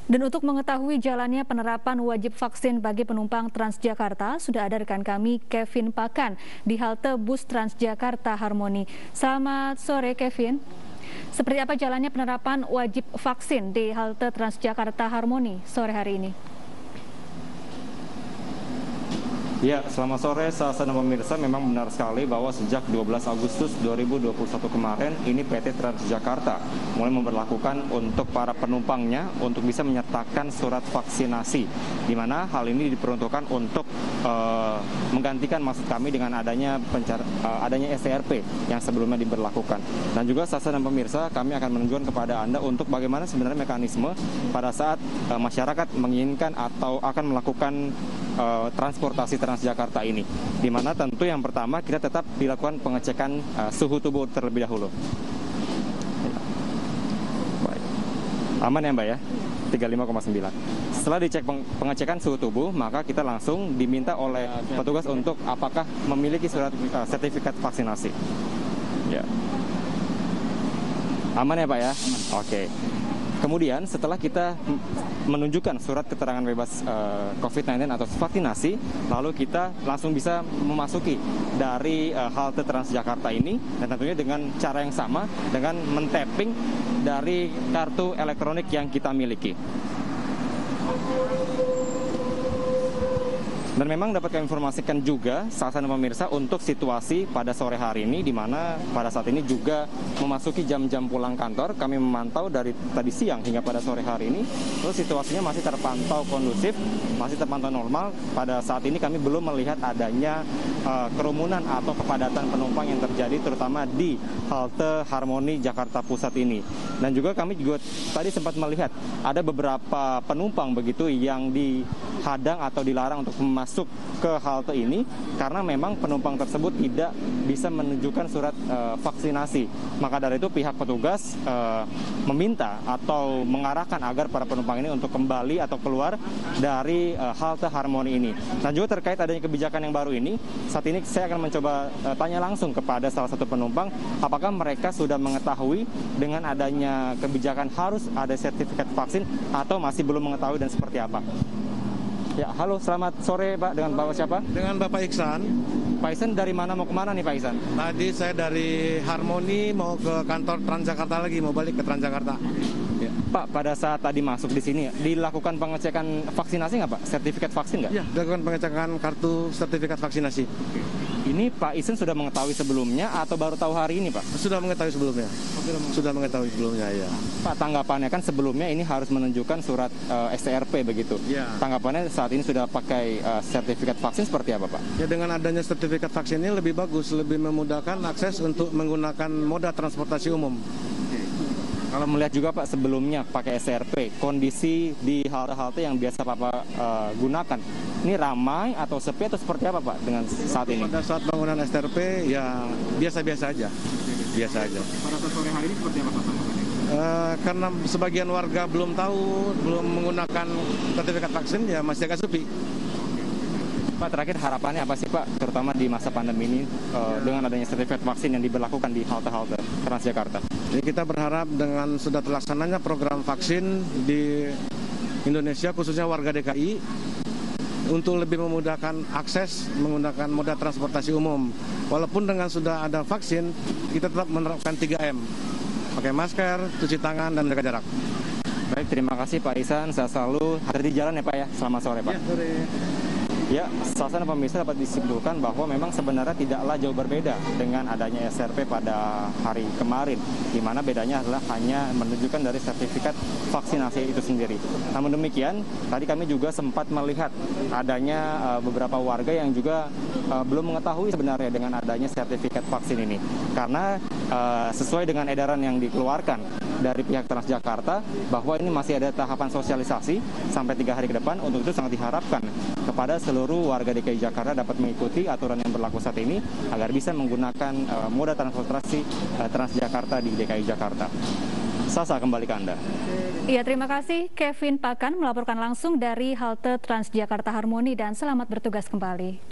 Dan untuk mengetahui jalannya penerapan wajib vaksin bagi penumpang Transjakarta, sudah ada rekan kami Kevin Pakan di halte bus Transjakarta Harmoni. Selamat sore Kevin. Seperti apa jalannya penerapan wajib vaksin di halte Transjakarta Harmoni sore hari ini? Ya, selamat sore Sasa dan pemirsa. Memang benar sekali bahwa sejak 12 Agustus 2021 kemarin ini PT Transjakarta mulai memberlakukan untuk para penumpangnya untuk bisa menyertakan surat vaksinasi, di mana hal ini diperuntukkan untuk menggantikan maksud kami dengan adanya STRP yang sebelumnya diberlakukan. Dan juga Sasa dan pemirsa, kami akan menunjukkan kepada Anda untuk bagaimana sebenarnya mekanisme pada saat masyarakat menginginkan atau akan melakukan transportasi Transjakarta ini, di mana tentu yang pertama kita tetap dilakukan pengecekan suhu tubuh terlebih dahulu. Baik. Aman ya Mbak ya? 35,9. Setelah dicek pengecekan suhu tubuh, maka kita langsung diminta oleh petugas untuk apakah memiliki surat sertifikat vaksinasi. Ya. Aman ya Pak ya? Oke. Kemudian setelah kita menunjukkan surat keterangan bebas COVID-19 atau vaksinasi, lalu kita langsung bisa memasuki dari halte Transjakarta ini, dan tentunya dengan cara yang sama dengan men-tapping dari kartu elektronik yang kita miliki. Dan memang dapat kami informasikan juga, Sasa dan pemirsa, untuk situasi pada sore hari ini, di mana pada saat ini juga memasuki jam-jam pulang kantor. Kami memantau dari tadi siang hingga pada sore hari ini, terus situasinya masih terpantau kondusif, masih terpantau normal. Pada saat ini kami belum melihat adanya kerumunan atau kepadatan penumpang yang terjadi, terutama di halte Harmoni Jakarta Pusat ini. Dan juga kami juga tadi sempat melihat ada beberapa penumpang begitu yang dihadang atau dilarang untuk masuk ke halte ini karena memang penumpang tersebut tidak bisa menunjukkan surat vaksinasi. Maka dari itu pihak petugas meminta atau mengarahkan agar para penumpang ini untuk kembali atau keluar dari halte Harmoni ini. Dan juga terkait adanya kebijakan yang baru ini, saat ini saya akan mencoba tanya langsung kepada salah satu penumpang apakah mereka sudah mengetahui dengan adanya kebijakan harus ada sertifikat vaksin atau masih belum mengetahui dan seperti apa. Ya, halo, selamat sore Pak. Dengan Bapak siapa? Dengan Bapak Iksan. Pak Iksan dari mana mau kemana nih Pak Iksan? Tadi saya dari Harmoni mau ke kantor Transjakarta lagi, mau balik ke Transjakarta. Ya. Pak, pada saat tadi masuk di sini dilakukan pengecekan vaksinasi nggak Pak? Sertifikat vaksin nggak? Ya, dilakukan pengecekan kartu sertifikat vaksinasi. Ini Pak Iksan sudah mengetahui sebelumnya atau baru tahu hari ini Pak? Sudah mengetahui sebelumnya. Sudah mengetahui sebelumnya, ya. Pak, tanggapannya kan sebelumnya ini harus menunjukkan surat STRP begitu. Ya. Tanggapannya saat ini sudah pakai sertifikat vaksin seperti apa Pak? Ya, dengan adanya sertifikat vaksin ini lebih bagus, lebih memudahkan akses untuk menggunakan moda transportasi umum. Kalau melihat juga Pak sebelumnya pakai STRP, kondisi di halte-halte yang biasa Bapak gunakan, ini ramai atau sepi atau seperti apa Pak dengan saat ini? Pada saat bangunan STRP ya biasa-biasa aja. Biasa aja. Pada saat sore hari ini seperti apa Pak? Karena sebagian warga belum tahu, belum menggunakan sertifikat vaksin, ya masih agak sepi. Pak, terakhir harapannya apa sih Pak, terutama di masa pandemi ini dengan adanya sertifikat vaksin yang diberlakukan di halte-halte Transjakarta? Jadi kita berharap dengan sudah terlaksananya program vaksin di Indonesia, khususnya warga DKI, untuk lebih memudahkan akses menggunakan moda transportasi umum. Walaupun dengan sudah ada vaksin, kita tetap menerapkan 3M. Pakai masker, cuci tangan, dan jaga jarak. Baik, terima kasih Pak Ihsan. Saya selalu hadir di jalan ya Pak ya. Selamat sore Pak. Ya, sore. Ya, Sasa dan pemirsa dapat disimpulkan bahwa memang sebenarnya tidaklah jauh berbeda dengan adanya STRP pada hari kemarin, di mana bedanya adalah hanya menunjukkan dari sertifikat vaksinasi itu sendiri. Namun demikian, tadi kami juga sempat melihat adanya beberapa warga yang juga belum mengetahui sebenarnya dengan adanya sertifikat vaksin ini, karena sesuai dengan edaran yang dikeluarkan dari pihak Transjakarta bahwa ini masih ada tahapan sosialisasi sampai 3 hari ke depan. Untuk itu sangat diharapkan kepada seluruh warga DKI Jakarta dapat mengikuti aturan yang berlaku saat ini agar bisa menggunakan moda transportasi Transjakarta di DKI Jakarta. Sasa, kembali ke Anda. Iya, terima kasih Kevin Pakan melaporkan langsung dari halte Transjakarta Harmoni dan selamat bertugas kembali.